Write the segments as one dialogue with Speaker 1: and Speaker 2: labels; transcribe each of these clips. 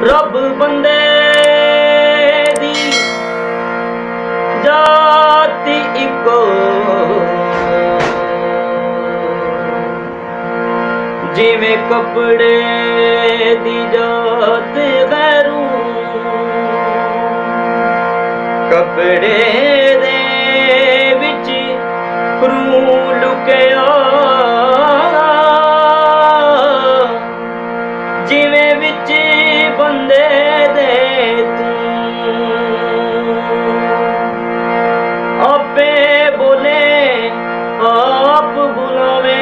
Speaker 1: रब बंदे दी जाति इको जिवें कपड़े दी जात गैरू कपड़े दे विच रू लुकिया जिवें विच बंदे दे तू आपे बोले आप बुलावे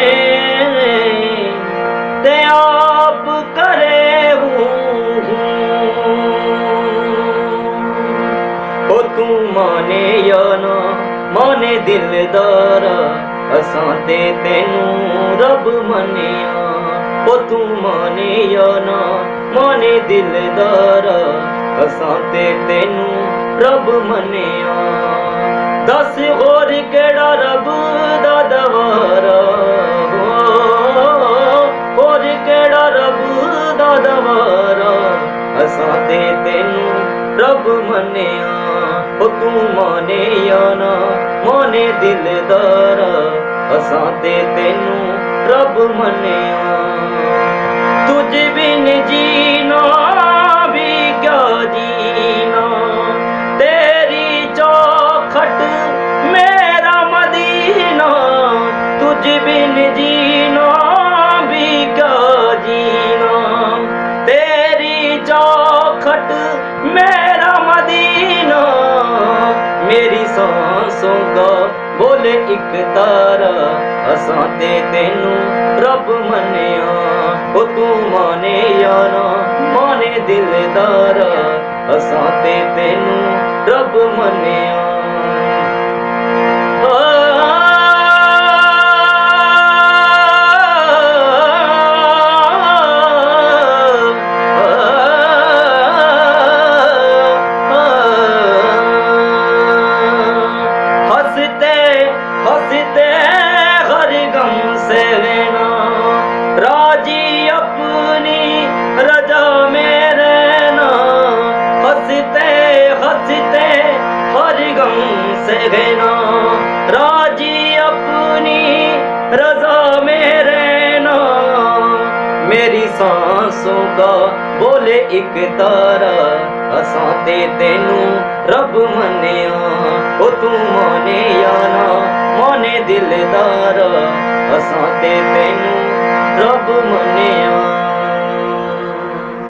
Speaker 1: ते आप करे ओ तू माने या ना माने दिलदार असां ते तेनू रब मनिया ओ तू माने या ना माने दिलदार असां ते तेनू रब मनिया दस होर केड़ा रब दा दवारा होर केड़ा रब दा दवारा असां ते तेनू रब मनिया ओ तू माने या ना माने दिलदार असां ते तेनू रब मनिया तुझ बिन जीना भी क्या जीना तेरी चौखट मेरा मदीना तुझ बिन जीना भी क्या जीना तेरी चौखट मेरा मदीना मेरी सांसों का बोले एक तारा असां ते तेनू रब मनिया ओ तू माने या ना माने दिलदार असां ते तेनू रब मनिया हंसते हर गम से लेना राजी अपनी रजा में रहना हंसते हंसते हर गम से लेना राजी अपनी रजा में रहना मेरी सांसों का बोले एक तारा असां ते तेनू रब मनिया ओ तू माने या ना माने दिलदार असां ते तेनू रब मनिया।